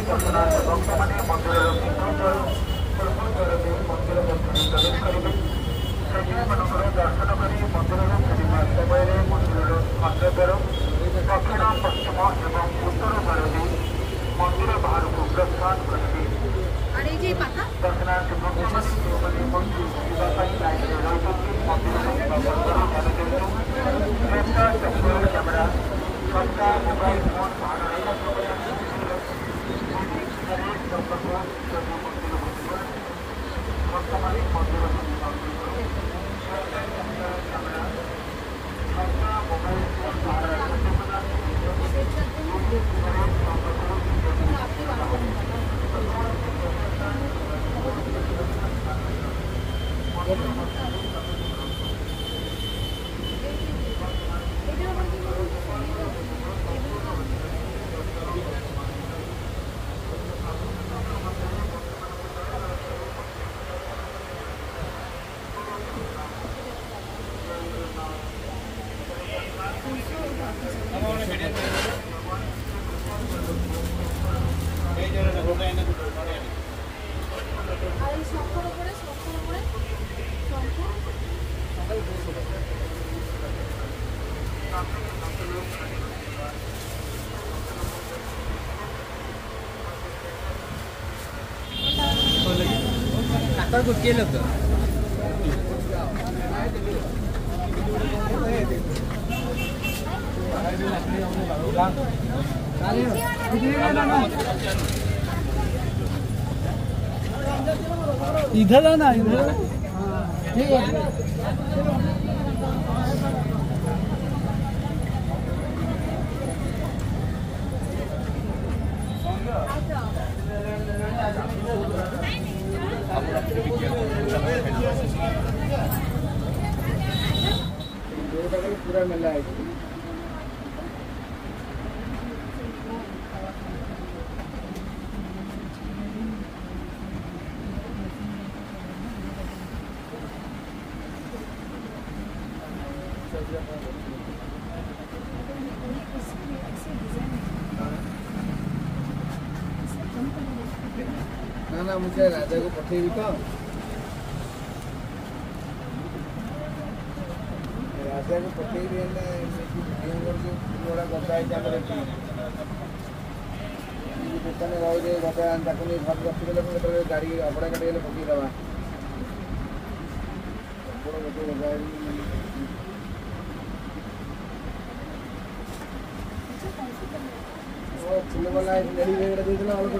दर्शनार्थ भक्त मैंने मंदिर पूर्वद्वार दे मंदिर प्रवेश करेंगे मान दर्शन कर मंदिर फेरवा समय मंदिर अन्यद्वार दक्षिण पश्चिम एवं उत्तर द्वार दे मंदिर बाहर को प्रस्थान करेंगे। दर्शनार्थी भक्त मैंने मंदिर लाइन रही मंदिर कैमेरा सबका मोबाइल फोन गोटे लोक इधर आना इधर ठीक है। पूरा मिला है ना मुझे राजा को पठेबी तो राजा को पठेबी गदा दुकान रही गदा घर रखीदे गाड़ी अबड़ा काटे पकईदे फुल वाला अल्प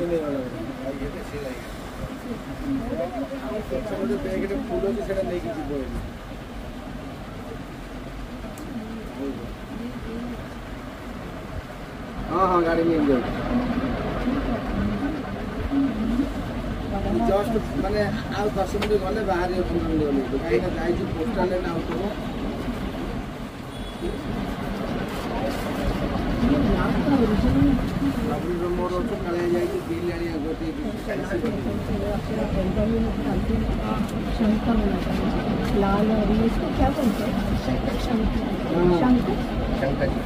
बैग फुल अच्छे नहीं जीव हाँ हाँ गाड़ी में जस्ट माने आउ 10 मिनट गले बाहर कहीं जाइए पोस्टाल ना मोर काले जाइए बिल आने गोटे लाल और ये इसको क्या बोलते हैं शंकर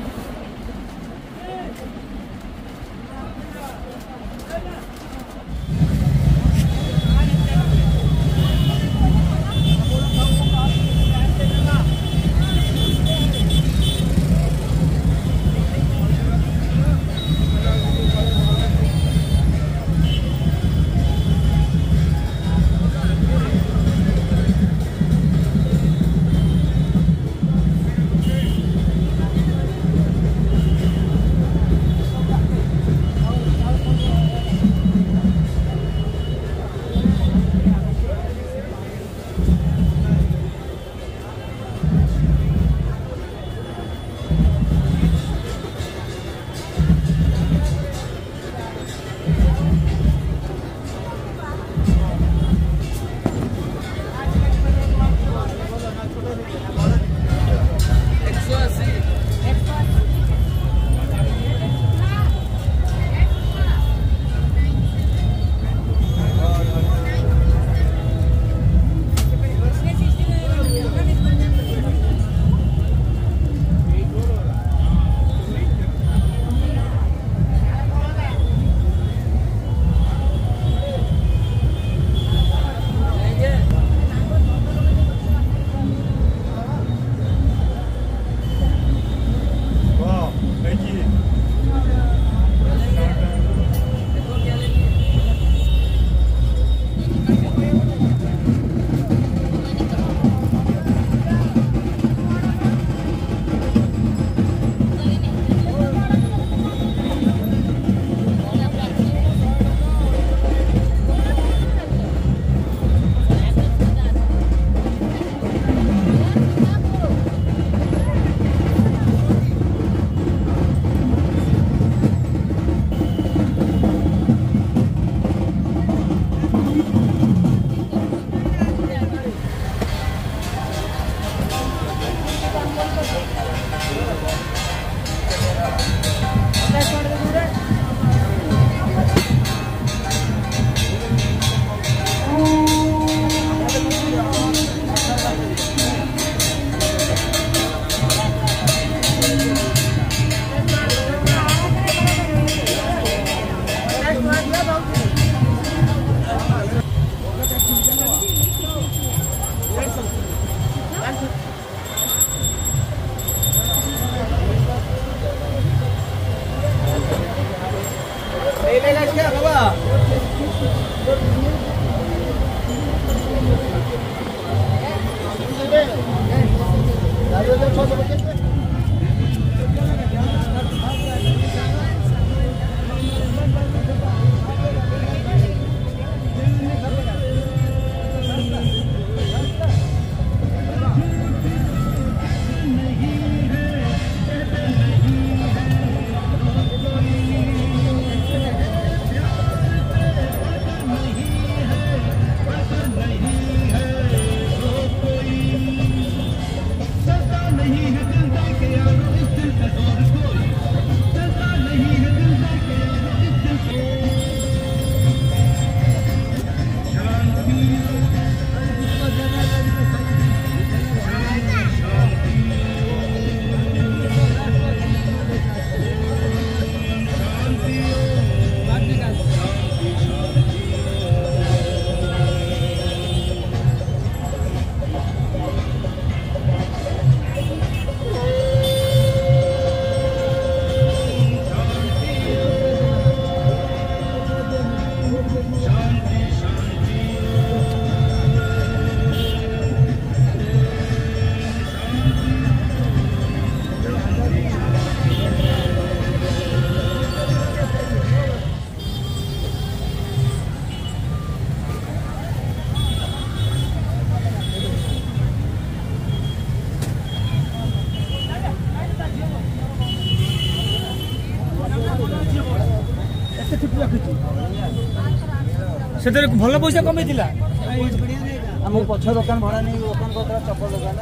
से भल पैसा कमे आम पक्ष दुकान भड़ा नहीं दुकान कर चप्पल दुकान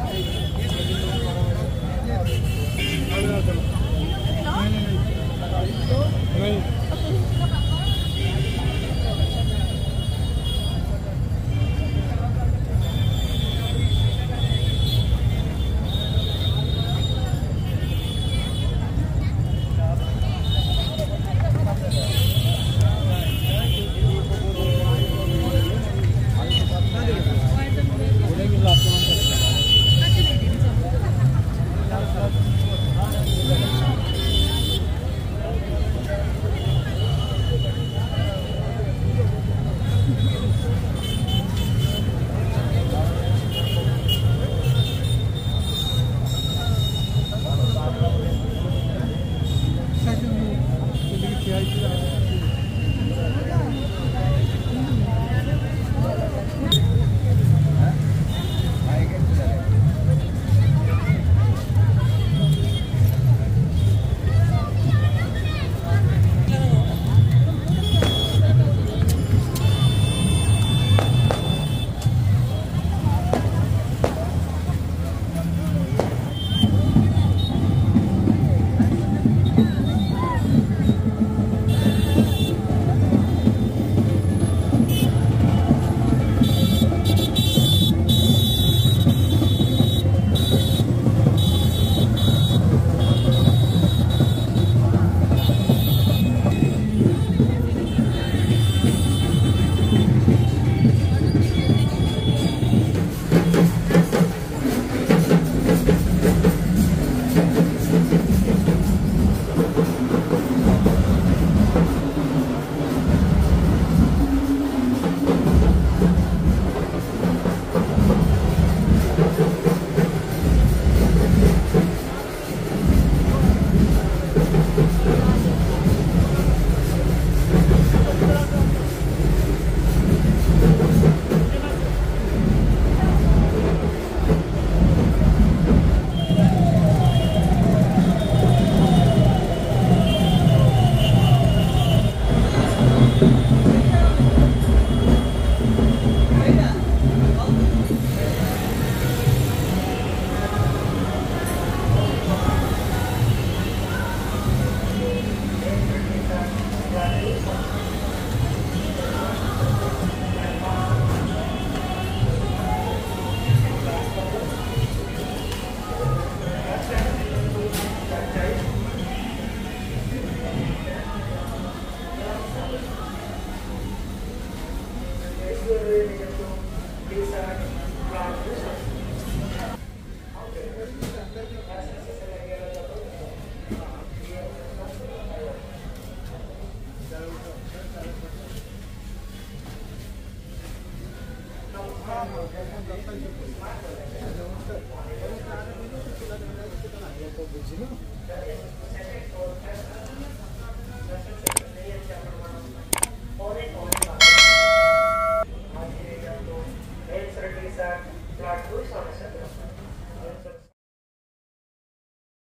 Mail service at flat 2 Somerset.